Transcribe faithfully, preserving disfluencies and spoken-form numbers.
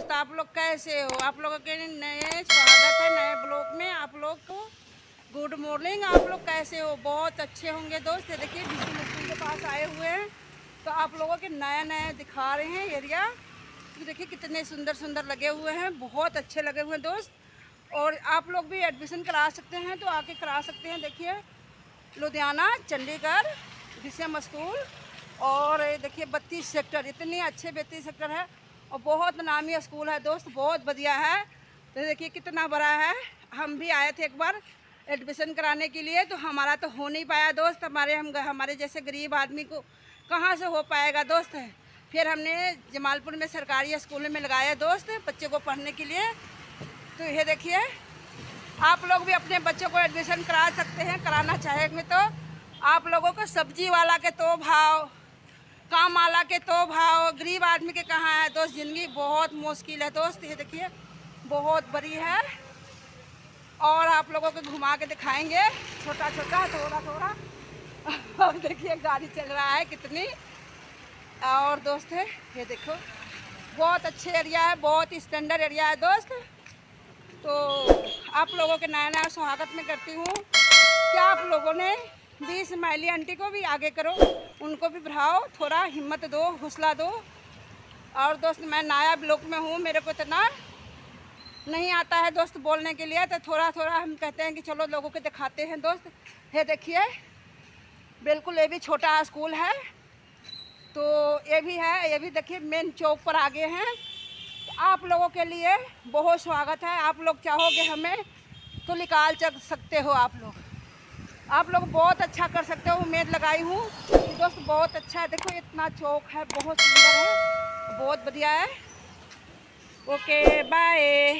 दोस्त, आप लोग कैसे हो? आप लोगों के नए स्वागत है नए ब्लॉग में। आप लोग को गुड मॉर्निंग। आप लोग कैसे हो? बहुत अच्छे होंगे दोस्त। ये देखिए विष्णु स्कूल के पास आए हुए हैं, तो आप लोगों के नया नया दिखा रहे हैं एरिया। तो देखिए कितने सुंदर सुंदर लगे हुए हैं, बहुत अच्छे लगे हुए हैं दोस्त। और आप लोग भी एडमिशन करा सकते हैं तो आके करा सकते हैं। देखिए लुधियाना, चंडीगढ़, विषम स्कूल, और देखिए बत्तीस सेक्टर, इतने अच्छे बत्तीस सेक्टर है और बहुत नामी स्कूल है दोस्त, बहुत बढ़िया है। तो देखिए कितना बड़ा है। हम भी आए थे एक बार एडमिशन कराने के लिए, तो हमारा तो हो नहीं पाया दोस्त। हमारे हम हमारे जैसे गरीब आदमी को कहाँ से हो पाएगा दोस्त है। फिर हमने जमालपुर में सरकारी स्कूल में लगाया दोस्त बच्चे को पढ़ने के लिए। तो ये देखिए आप लोग भी अपने बच्चों को एडमिशन करा सकते हैं, कराना चाहेंगे तो। आप लोगों को सब्जी वाला के तो भाव, काम वाला के तो भाव, गरीब आदमी के कहाँ है दोस्त। ज़िंदगी बहुत मुश्किल है दोस्त। ये देखिए बहुत बड़ी है और आप लोगों को घुमा के दिखाएंगे छोटा छोटा थोड़ा थोड़ा। और देखिए गाड़ी चल रहा है कितनी। और दोस्त है ये देखो बहुत अच्छे एरिया है, बहुत स्टैंडर्ड एरिया है दोस्त। तो आप लोगों के नया नया स्वागत में करती हूँ। क्या आप लोगों ने भी स्माइली आंटी को भी आगे करो, उनको भी बढ़ाओ, थोड़ा हिम्मत दो, हौसला दो। और दोस्त मैं नया ब्लॉक में हूँ, मेरे को इतना नहीं आता है दोस्त बोलने के लिए, तो थोड़ा थोड़ा हम कहते हैं कि चलो लोगों को दिखाते हैं दोस्त। ये देखिए बिल्कुल ये भी छोटा स्कूल है, तो ये भी है, ये भी देखिए मेन चौक पर आगे हैं। तो आप लोगों के लिए बहुत स्वागत है। आप लोग चाहोगे हमें तो निकाल सकते हो। आप लोग आप लोग बहुत अच्छा कर सकते हो, उम्मीद लगाई हूँ दोस्त। बहुत अच्छा है, देखो इतना चौक है, बहुत सुंदर है, बहुत बढ़िया है। Okay bye.